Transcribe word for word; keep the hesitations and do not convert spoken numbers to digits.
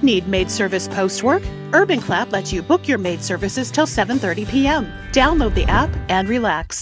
Need maid service post-work? Urban Clap lets you book your maid services till seven thirty p m Download the app and relax.